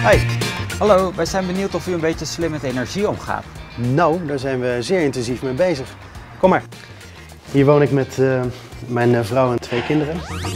Hi. Hallo, wij zijn benieuwd of u een beetje slim met energie omgaat. Nou, daar zijn we zeer intensief mee bezig. Kom maar. Hier woon ik met mijn vrouw en 2 kinderen.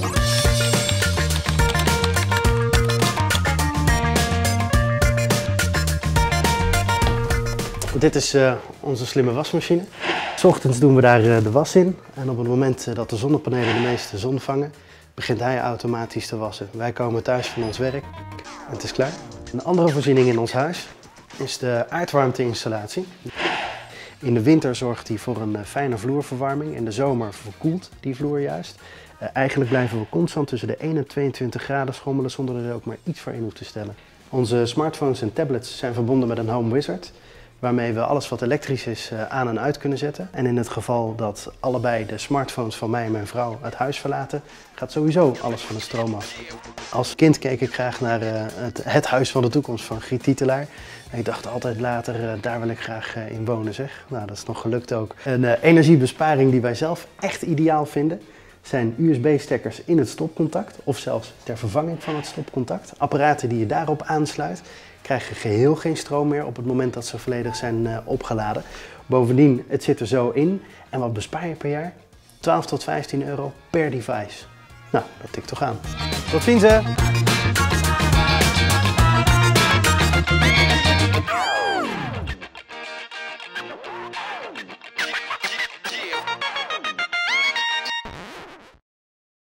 Dit is onze slimme wasmachine. 's Ochtends doen we daar de was in en op het moment dat de zonnepanelen de meeste zon vangen, begint hij automatisch te wassen. Wij komen thuis van ons werk en het is klaar. Een andere voorziening in ons huis is de aardwarmteinstallatie. In de winter zorgt die voor een fijne vloerverwarming, in de zomer verkoelt die vloer juist. Eigenlijk blijven we constant tussen de 1 en 22 graden schommelen zonder er ook maar iets voor in hoeft te stellen. Onze smartphones en tablets zijn verbonden met een Home Wizard, waarmee we alles wat elektrisch is aan en uit kunnen zetten. En in het geval dat allebei de smartphones van mij en mijn vrouw het huis verlaten, gaat sowieso alles van de stroom af. Als kind keek ik graag naar het huis van de toekomst van Griet Titelaar. Ik dacht altijd later, daar wil ik graag in wonen zeg. Nou, dat is nog gelukt ook. Een energiebesparing die wij zelf echt ideaal vinden zijn USB-stekkers in het stopcontact of zelfs ter vervanging van het stopcontact. Apparaten die je daarop aansluit krijgen geheel geen stroom meer op het moment dat ze volledig zijn opgeladen. Bovendien, het zit er zo in en wat bespaar je per jaar? 12 tot 15 euro per device. Nou, dat tikt toch aan. Tot ziens hè!